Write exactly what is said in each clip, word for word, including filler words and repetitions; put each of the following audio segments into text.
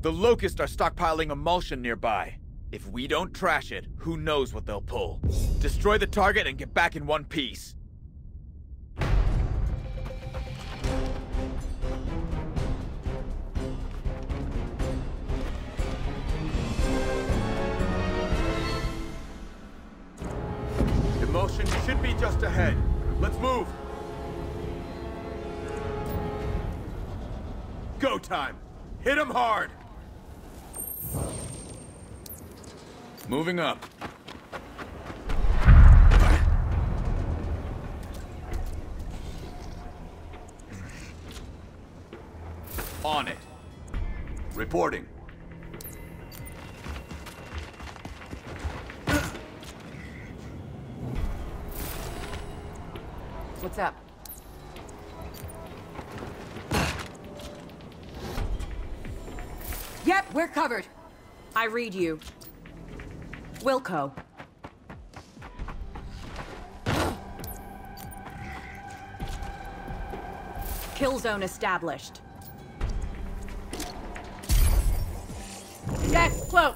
The Locusts are stockpiling emulsion nearby. If we don't trash it, who knows what they'll pull. Destroy the target and get back in one piece. Emulsion should be just ahead. Let's move. Go time. Hit him hard. Moving up. On it. Reporting. What's up? Yep, we're covered. I read you. Wilco. Kill zone established. That's close.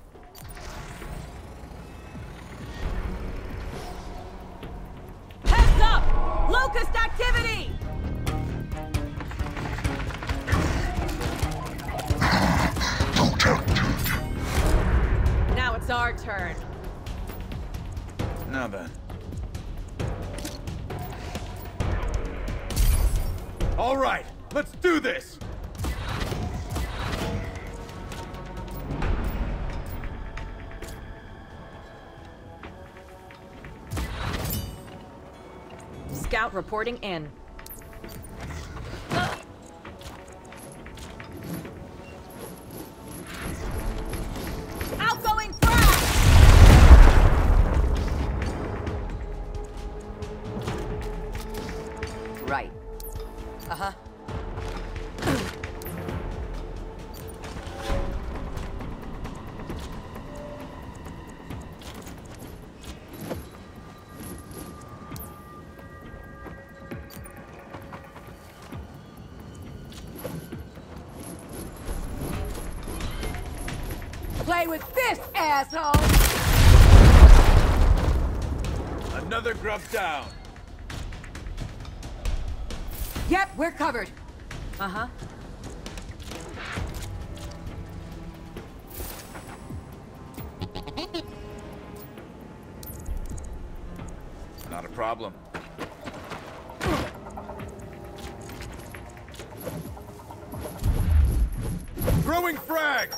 Heads up! Locust activity! Now it's our turn. Now then. All right, let's do this! Scout reporting in. Outgoing frag! Right. Uh-huh. Play with this, asshole! Another grub down. Yep, we're covered. Uh-huh. Not a problem. Throwing frag!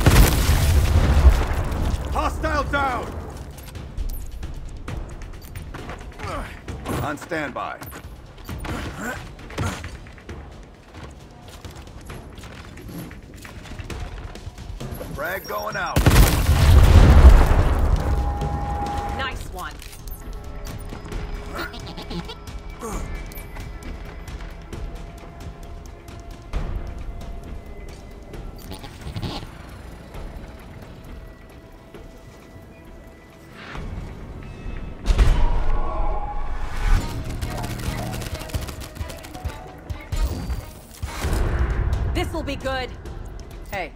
Hostile down! On standby. Frag going out. Nice one. This'll be good. Hey.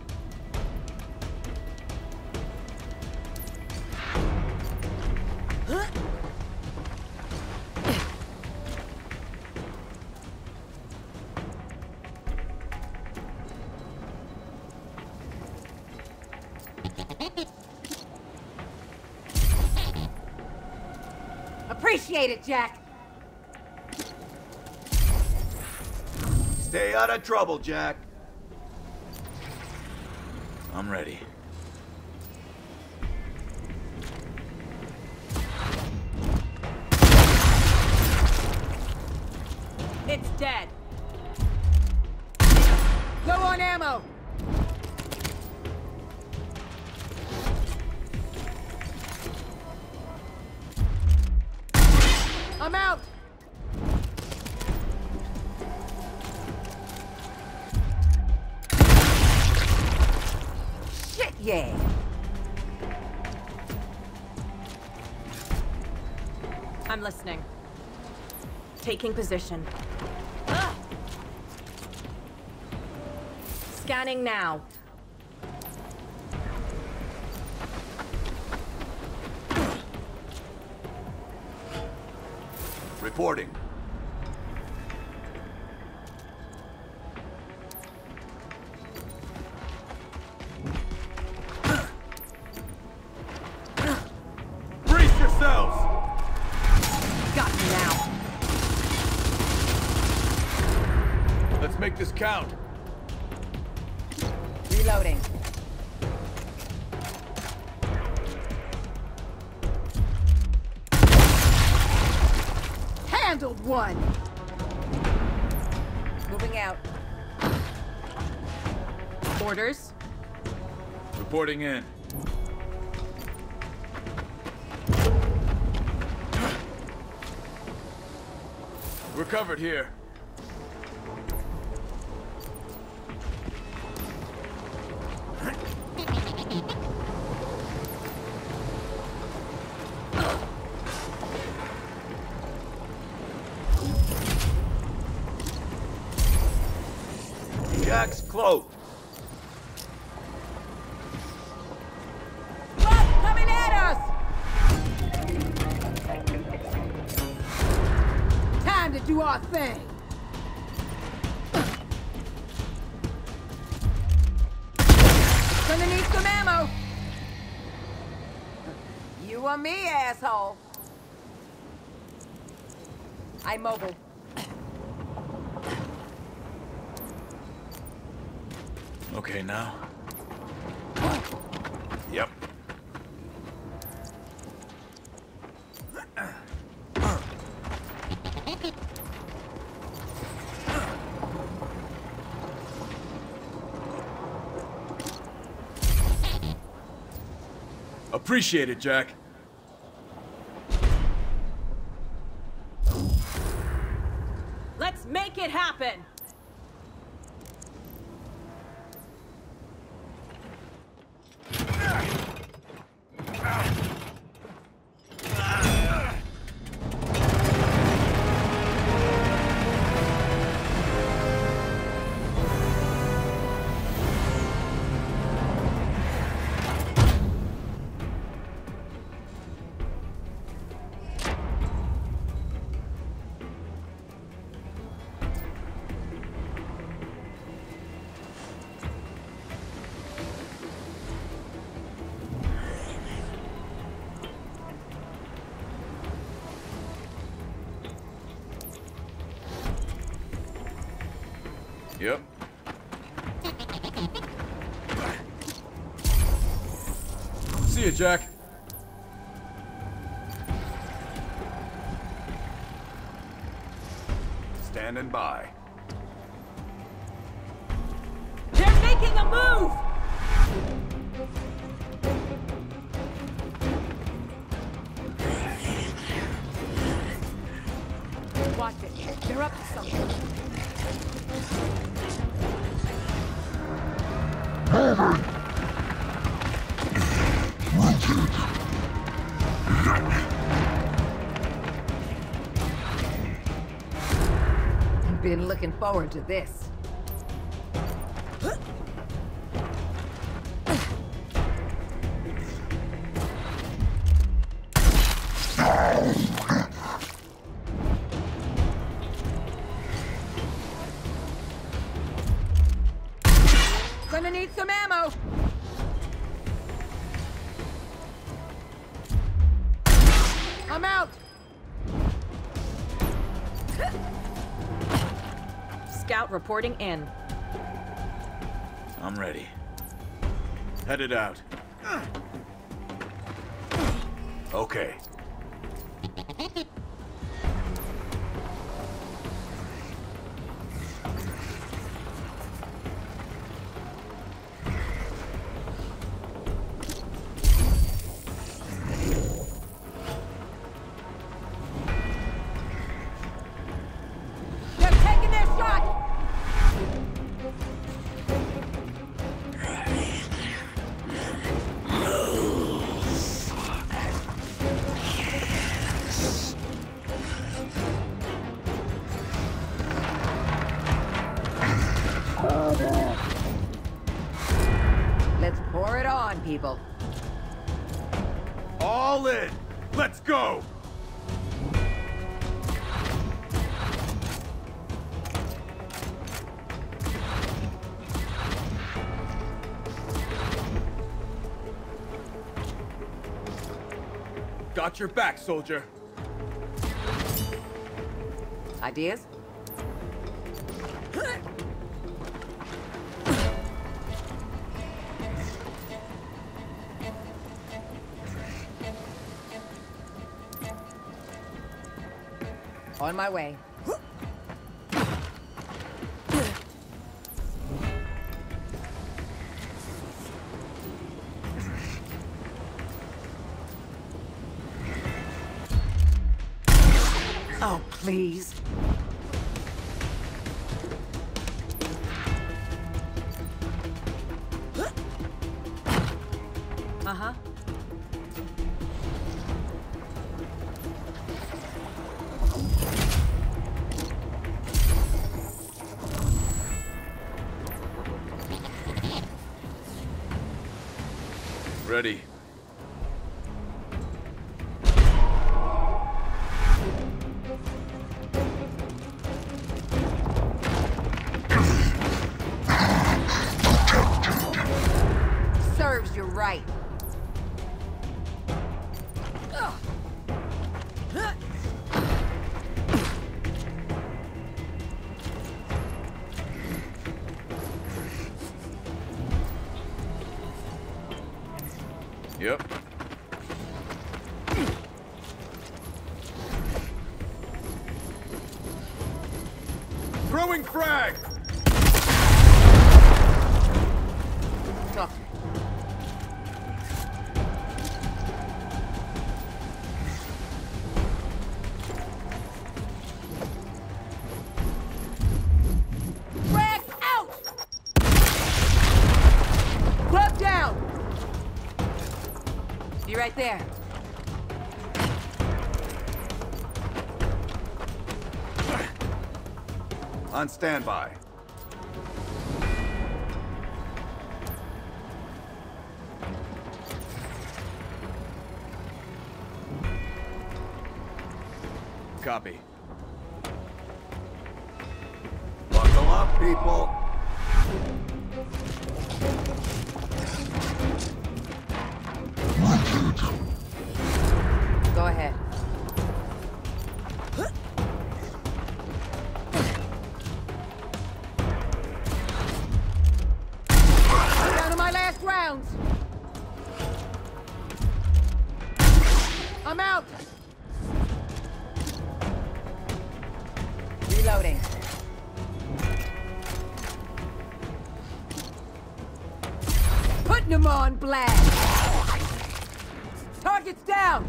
Appreciate it, Jack. Stay out of trouble, Jack. I'm ready. It's dead. Low on ammo. I'm out. Shit, yeah. I'm listening. Taking position. Ugh. Scanning now. Reporting. Brace yourselves! Got me now. Let's make this count. Reloading. Handled one. Moving out. Orders. Reporting in. We're covered here. Jack's close. What's coming at us? Time to do our thing. Gonna need some ammo. You or me, asshole. I'm mobile. Okay, now. Yep. Appreciate it, Jack. Let's make it happen. Yep. See you, Jack. Standing by. They're making a move! Watch it. They're up to something. Been looking forward to this. Gonna need some ammo. I'm out. Scout reporting in. I'm ready. Headed out. Okay. They're taking their shot. Let's pour it on, people. All in! Let's go! Got your back, soldier. Ideas? On my way. Oh, please. Uh-huh. Ready. Serves you right. Yep. Throwing frag! Talk. Frag out! Club down! Be right there. On standby. Copy. Buckle up, people. Go ahead. Down to my last rounds. I'm out. Reloading. Putting them on blast. Targets down.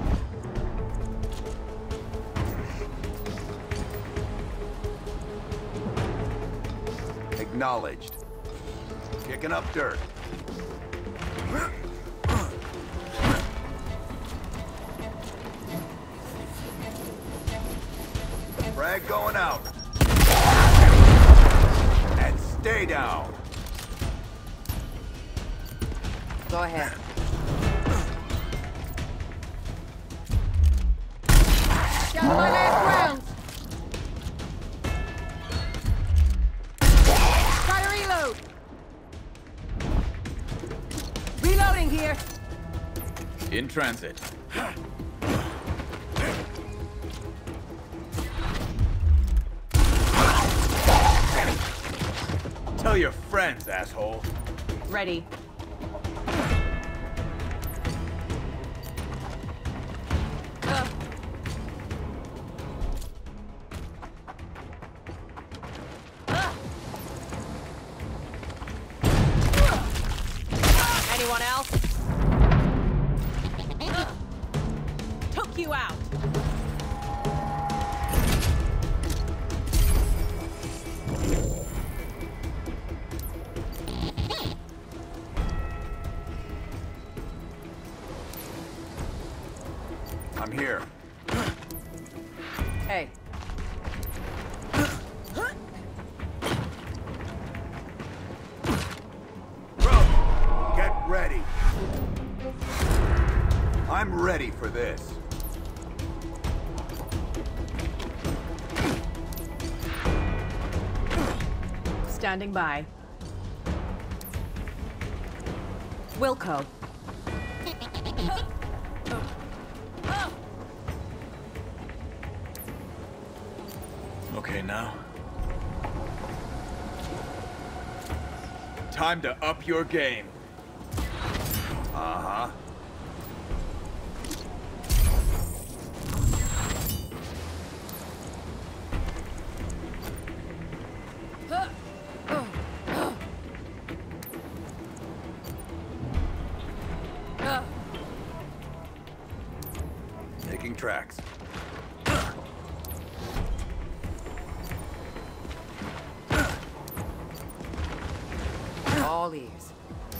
Acknowledged. Kicking up dirt. Frag going out. And stay down. Go ahead. Down to my last rounds. Try to reload. Reloading here. In transit. Tell your friends, asshole. Ready. Uh. Uh. Anyone else? Uh. Took you out. I'm here. Hey. Bro, get ready. I'm ready for this. Standing by. Wilco. Okay, now? Time to up your game. Uh-huh. Making tracks. All ears.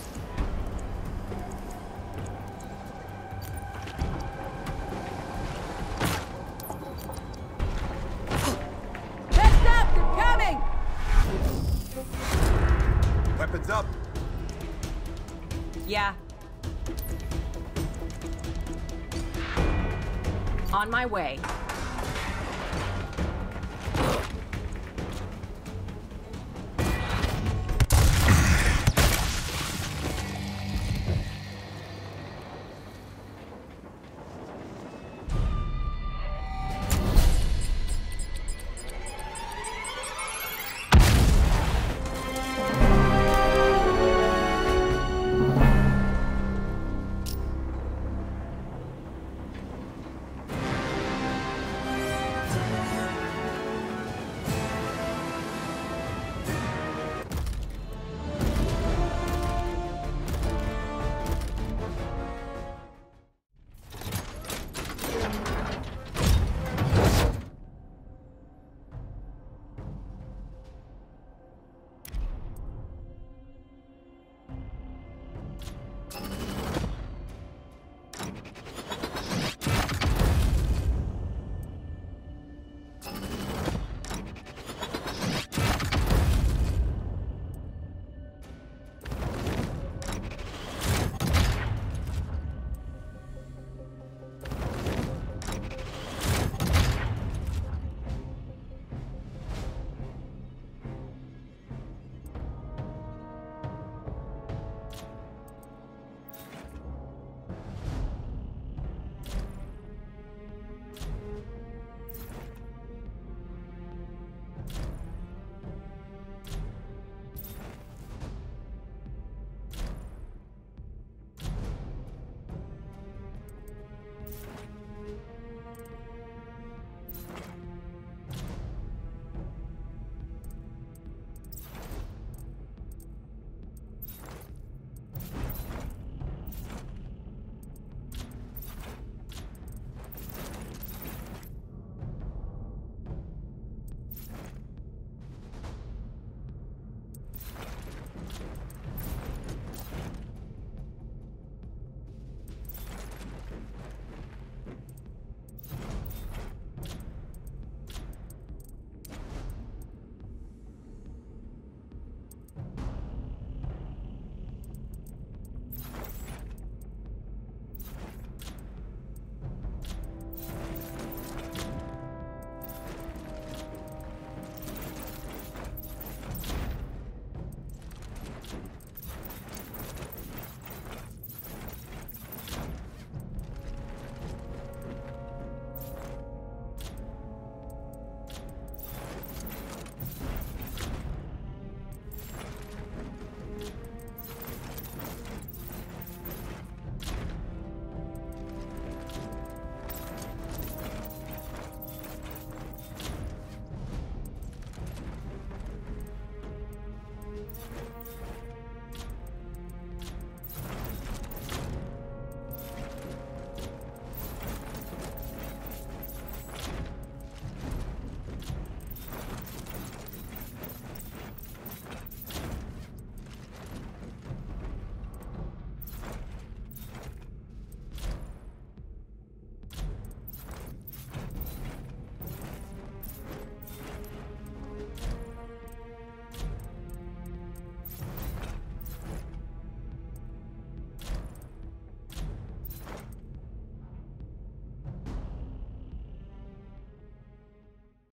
Heads up! They're coming! Weapons up. Yeah. On my way.